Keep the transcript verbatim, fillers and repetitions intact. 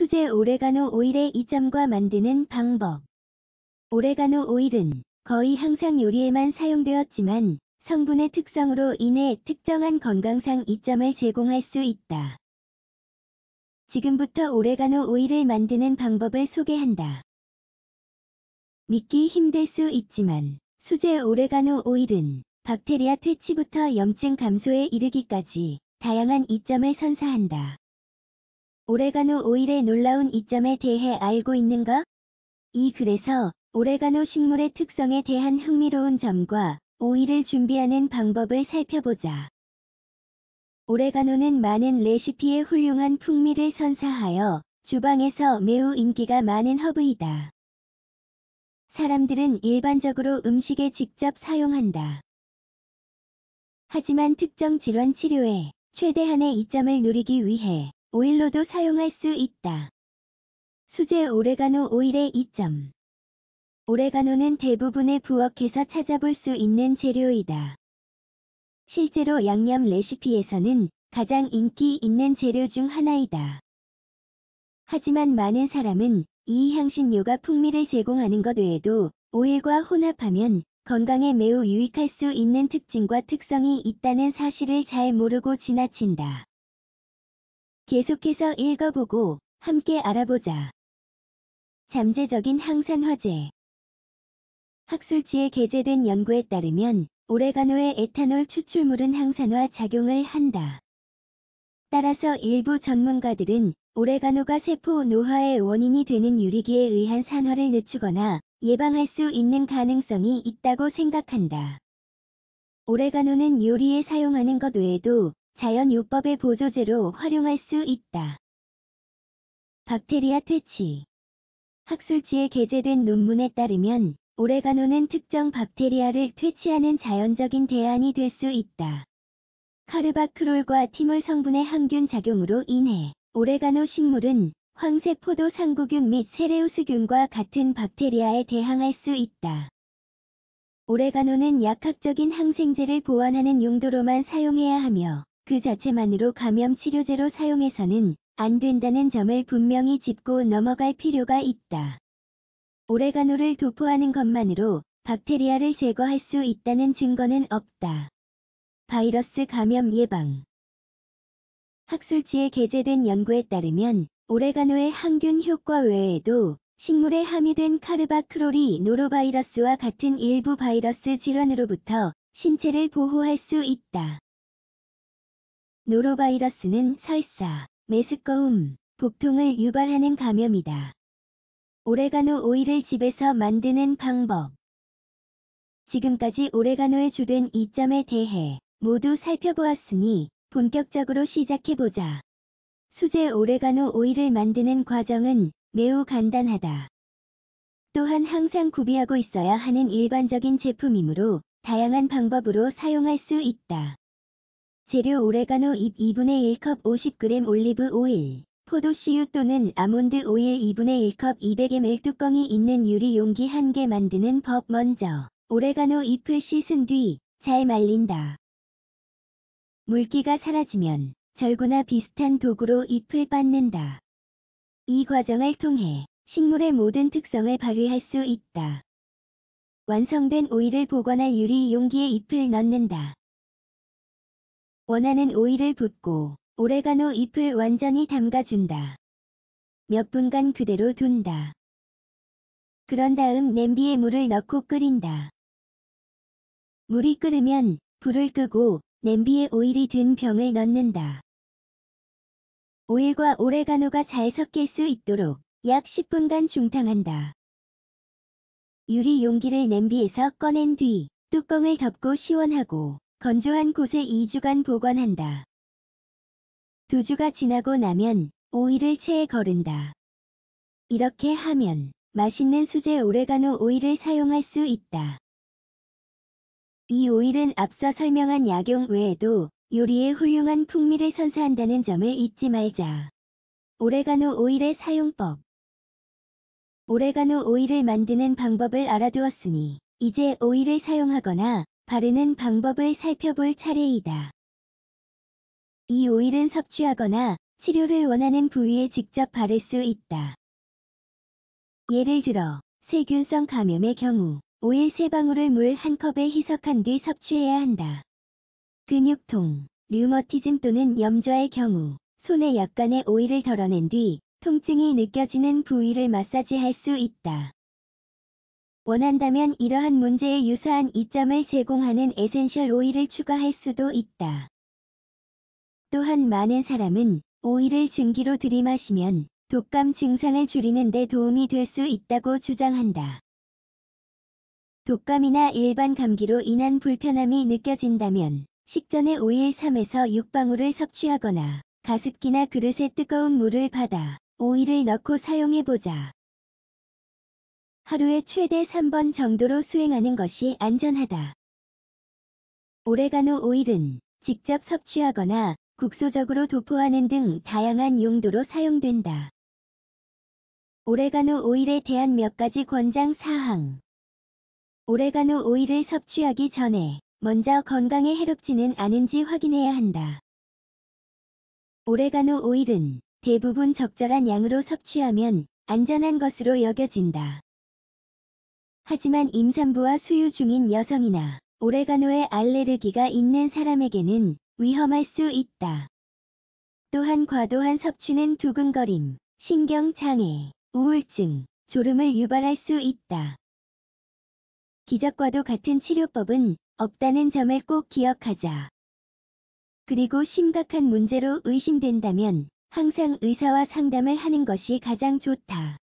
수제 오레가노 오일의 이점과 만드는 방법. 오레가노 오일은 거의 항상 요리에만 사용되었지만 성분의 특성으로 인해 특정한 건강상 이점을 제공할 수 있다. 지금부터 오레가노 오일을 만드는 방법을 소개한다. 믿기 힘들 수 있지만 수제 오레가노 오일은 박테리아 퇴치부터 염증 감소에 이르기까지 다양한 이점을 선사한다. 오레가노 오일의 놀라운 이점에 대해 알고 있는가? 이 글에서 오레가노 식물의 특성에 대한 흥미로운 점과 오일을 준비하는 방법을 살펴보자. 오레가노는 많은 레시피에 훌륭한 풍미를 선사하여 주방에서 매우 인기가 많은 허브이다. 사람들은 일반적으로 음식에 직접 사용한다. 하지만 특정 질환 치료에 최대한의 이점을 누리기 위해 오일로도 사용할 수 있다. 수제 오레가노 오일의 이점. 오레가노는 대부분의 부엌에서 찾아볼 수 있는 재료이다. 실제로 양념 레시피에서는 가장 인기 있는 재료 중 하나이다. 하지만 많은 사람은 이 향신료가 풍미를 제공하는 것 외에도 오일과 혼합하면 건강에 매우 유익할 수 있는 특징과 특성이 있다는 사실을 잘 모르고 지나친다. 계속해서 읽어보고 함께 알아보자. 잠재적인 항산화제. 학술지에 게재된 연구에 따르면 오레가노의 에탄올 추출물은 항산화 작용을 한다. 따라서 일부 전문가들은 오레가노가 세포 노화의 원인이 되는 유리기에 의한 산화를 늦추거나 예방할 수 있는 가능성이 있다고 생각한다. 오레가노는 요리에 사용하는 것 외에도 자연요법의 보조제로 활용할 수 있다. 박테리아 퇴치. 학술지에 게재된 논문에 따르면 오레가노는 특정 박테리아를 퇴치하는 자연적인 대안이 될 수 있다. 카르바크롤과 티몰 성분의 항균 작용으로 인해 오레가노 식물은 황색 포도 상구균 및 세레우스균과 같은 박테리아에 대항할 수 있다. 오레가노는 약학적인 항생제를 보완하는 용도로만 사용해야 하며 그 자체만으로 감염 치료제로 사용해서는 안 된다는 점을 분명히 짚고 넘어갈 필요가 있다. 오레가노를 도포하는 것만으로 박테리아를 제거할 수 있다는 증거는 없다. 바이러스 감염 예방. 학술지에 게재된 연구에 따르면 오레가노의 항균 효과 외에도 식물에 함유된 카르바크롤이 노로바이러스와 같은 일부 바이러스 질환으로부터 신체를 보호할 수 있다. 노로바이러스는 설사, 메스꺼움, 복통을 유발하는 감염이다. 오레가노 오일을 집에서 만드는 방법. 지금까지 오레가노의 주된 이점에 대해 모두 살펴보았으니 본격적으로 시작해보자. 수제 오레가노 오일을 만드는 과정은 매우 간단하다. 또한 항상 구비하고 있어야 하는 일반적인 제품이므로 다양한 방법으로 사용할 수 있다. 재료 오레가노 잎 이분의 일 컵 오십 그램 올리브 오일, 포도씨유 또는 아몬드 오일 이분의 일 컵 이백 밀리리터 뚜껑이 있는 유리 용기 한 개 만드는 법. 먼저 오레가노 잎을 씻은 뒤 잘 말린다. 물기가 사라지면 절구나 비슷한 도구로 잎을 빻는다. 이 과정을 통해 식물의 모든 특성을 발휘할 수 있다. 완성된 오일을 보관할 유리 용기에 잎을 넣는다. 원하는 오일을 붓고 오레가노 잎을 완전히 담가준다. 몇 분간 그대로 둔다. 그런 다음 냄비에 물을 넣고 끓인다. 물이 끓으면 불을 끄고 냄비에 오일이 든 병을 넣는다. 오일과 오레가노가 잘 섞일 수 있도록 약 십 분간 중탕한다. 유리 용기를 냄비에서 꺼낸 뒤 뚜껑을 덮고 시원하고 건조한 곳에 이 주간 보관한다. 두 주가 지나고 나면 오일을 체에 거른다. 이렇게 하면 맛있는 수제 오레가노 오일을 사용할 수 있다. 이 오일은 앞서 설명한 약용 외에도 요리에 훌륭한 풍미를 선사한다는 점을 잊지 말자. 오레가노 오일의 사용법. 오레가노 오일을 만드는 방법을 알아두었으니 이제 오일을 사용하거나 바르는 방법을 살펴볼 차례이다. 이 오일은 섭취하거나 치료를 원하는 부위에 직접 바를 수 있다. 예를 들어 세균성 감염의 경우 오일 세 방울을 물 한 컵에 희석한 뒤 섭취해야 한다. 근육통, 류머티즘 또는 염좌의 경우 손에 약간의 오일을 덜어낸 뒤 통증이 느껴지는 부위를 마사지할 수 있다. 원한다면 이러한 문제에 유사한 이점을 제공하는 에센셜 오일을 추가할 수도 있다. 또한 많은 사람은 오일을 증기로 들이마시면 독감 증상을 줄이는 데 도움이 될 수 있다고 주장한다. 독감이나 일반 감기로 인한 불편함이 느껴진다면 식전에 오일 삼에서 육 방울을 섭취하거나 가습기나 그릇에 뜨거운 물을 받아 오일을 넣고 사용해보자. 하루에 최대 삼 번 정도로 수행하는 것이 안전하다. 오레가노 오일은 직접 섭취하거나 국소적으로 도포하는 등 다양한 용도로 사용된다. 오레가노 오일에 대한 몇 가지 권장 사항. 오레가노 오일을 섭취하기 전에 먼저 건강에 해롭지는 않은지 확인해야 한다. 오레가노 오일은 대부분 적절한 양으로 섭취하면 안전한 것으로 여겨진다. 하지만 임산부와 수유 중인 여성이나 오레가노에 알레르기가 있는 사람에게는 위험할 수 있다. 또한 과도한 섭취는 두근거림, 신경장애, 우울증, 졸음을 유발할 수 있다. 기적과도 같은 치료법은 없다는 점을 꼭 기억하자. 그리고 심각한 문제로 의심된다면 항상 의사와 상담을 하는 것이 가장 좋다.